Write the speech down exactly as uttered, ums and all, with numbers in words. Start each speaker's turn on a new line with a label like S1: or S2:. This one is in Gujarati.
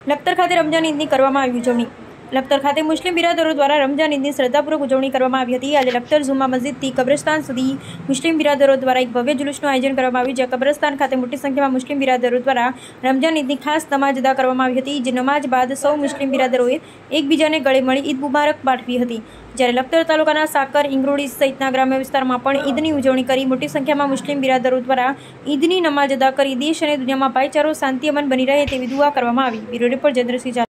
S1: લખતર ખાતે રમજાન ઈદની કરવામાં આવી ઉજવણી। લખતર ખાતે મુસ્લિમ બિરાદરો દ્વારા રમજાન ઈદની શ્રદ્ધાપૂર્વક ઉજવણી કરવામાં આવી હતી। આજે લખતર ઝુમ્મા મસ્જિદથી કબ્રસ્તાન સુધી મુસ્લિમ બિરાદરો દ્વારા એક ભવ્ય જુલુસનું આયોજન કરવામાં આવ્યું, જ્યાં કબ્રસ્તાન ખાતે મોટી સંખ્યામાં મુસ્લિમ બિરાદરો દ્વારા રમજાન ઈદની ખાસ નમાજ અદા કરવામાં આવી હતી। જે નમાજ બાદ સૌ મુસ્લિમ બિરાદરોએ એકબીજાને ગળે મળી ઈદ મુબારક પાઠવી હતી। જ્યારે લખતર તાલુકાના સાકર, ઇંગરોડી સહિતના ગ્રામ્ય વિસ્તારમાં પણ ઈદની ઉજવણી કરી મોટી સંખ્યામાં મુસ્લિમ બિરાદરો દ્વારા ઈદની નમાજ અદા કરી દેશ અને દુનિયામાં ભાઈચારો, શાંતિ, અમન બની રહે તેવી દુઆ કરવામાં આવી। Bureau report Chandrasinh.